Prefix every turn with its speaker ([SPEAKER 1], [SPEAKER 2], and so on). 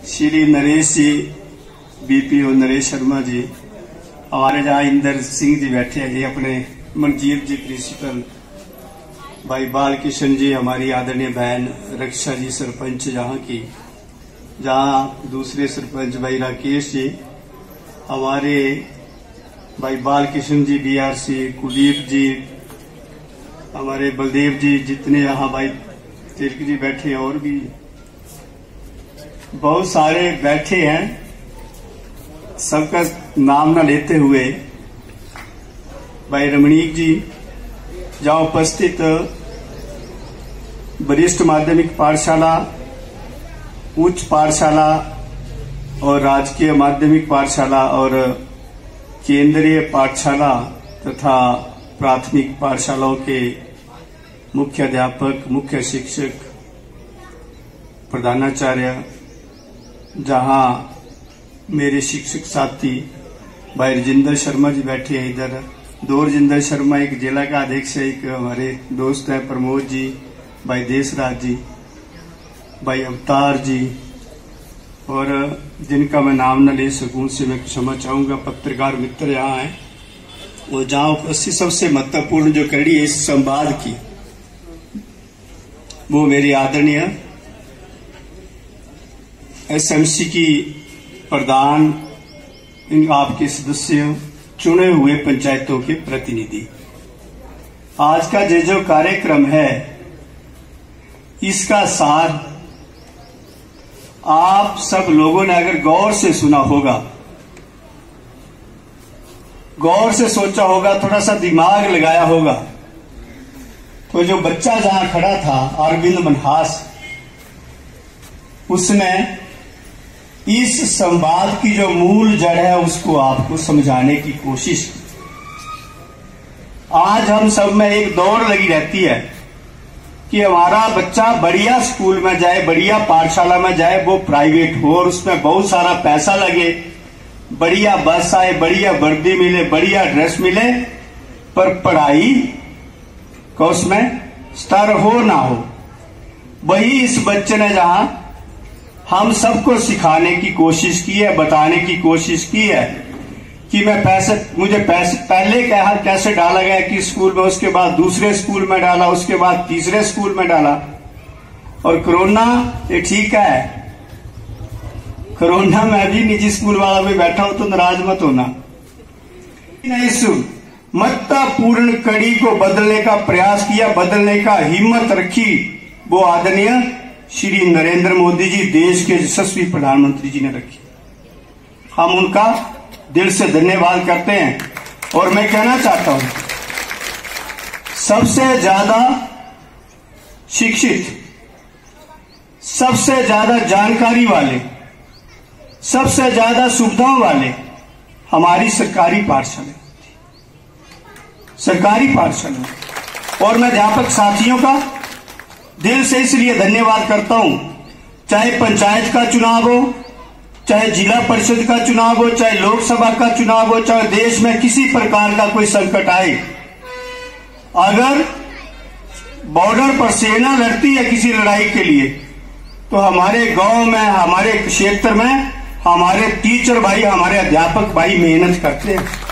[SPEAKER 1] Shri Naresh ji, BPO Naresh Sharma ji, हमारे जहाँ इंदर सिंह जी बैठे हैं जी, अपने मनजीत जी प्रिंसिपल, भाई बाल किशन जी, हमारी आदरणीय बहन रक्षा जी सरपंच यहाँ की, जहाँ दूसरे सरपंच भाई राकेश जी, हमारे भाई बाल किशन जी बीआरसी, कुलदीप जी, हमारे बलदेव जी, जितने यहाँ भाई तिलक जी बैठे हैं और भी बहुत सारे बैठे हैं, सबका नाम न लेते हुए भाई रमणीक जी, जहां उपस्थित वरिष्ठ माध्यमिक पाठशाला, उच्च पाठशाला और राजकीय माध्यमिक पाठशाला और केंद्रीय पाठशाला तथा प्राथमिक पाठशालाओं के मुख्य अध्यापक, मुख्य शिक्षक, प्रधानाचार्य, जहां मेरे शिक्षक साथी भाई राजेंद्र शर्मा जी बैठे हैं इधर, दो राजेंद्र शर्मा, एक जिला का अध्यक्ष है, एक हमारे दोस्त है प्रमोद जी, भाई देशराज जी, भाई अवतार जी, और जिनका मैं नाम न ले सकूं उससे मैं क्षमा चाहूंगा। पत्रकार मित्र यहाँ हैं, और जहां उपस्थित सबसे महत्वपूर्ण जो कड़ी है इस संवाद की, वो मेरी आदरणीय एसएमसी की प्रधान, इन आपके सदस्य, चुने हुए पंचायतों के प्रतिनिधि। आज का जो कार्यक्रम है, इसका सार आप सब लोगों ने अगर गौर से सुना होगा, गौर से सोचा होगा, थोड़ा सा दिमाग लगाया होगा, तो जो बच्चा जहां खड़ा था अरविंद मनहास, उसने इस संवाद की जो मूल जड़ है उसको आपको समझाने की कोशिश की। आज हम सब में एक दौड़ लगी रहती है कि हमारा बच्चा बढ़िया स्कूल में जाए, बढ़िया पाठशाला में जाए, वो प्राइवेट हो और उसमें बहुत सारा पैसा लगे, बढ़िया बस आए, बढ़िया वर्दी मिले, बढ़िया ड्रेस मिले, पर पढ़ाई का उसमें स्तर हो ना हो। वही इस बच्चे ने जहां हम सबको सिखाने की कोशिश की है, बताने की कोशिश की है कि मुझे पैसे पहले कैसे डाला गया कि स्कूल में, उसके बाद दूसरे स्कूल में डाला, उसके बाद तीसरे स्कूल में डाला। और कोरोना ये ठीक है, कोरोना में भी निजी स्कूल वाला भी बैठा हो तो नाराज मत होना। इस महत्वपूर्ण कड़ी को बदलने का प्रयास किया, बदलने का हिम्मत रखी, वो आदरणीय श्री नरेंद्र मोदी जी, देश के यशस्वी प्रधानमंत्री जी ने रखी। हम उनका दिल से धन्यवाद करते हैं। और मैं कहना चाहता हूं, सबसे ज्यादा शिक्षित, सबसे ज्यादा जानकारी वाले, सबसे ज्यादा सुविधाओं वाले हमारी सरकारी पाठशाला, सरकारी पाठशाला। और मैं अध्यापक साथियों का दिल से इसलिए धन्यवाद करता हूं, चाहे पंचायत का चुनाव हो, चाहे जिला परिषद का चुनाव हो, चाहे लोकसभा का चुनाव हो, चाहे देश में किसी प्रकार का कोई संकट आए, अगर बॉर्डर पर सेना लड़ती है किसी लड़ाई के लिए, तो हमारे गांव में, हमारे क्षेत्र में हमारे टीचर भाई, हमारे अध्यापक भाई मेहनत करते हैं।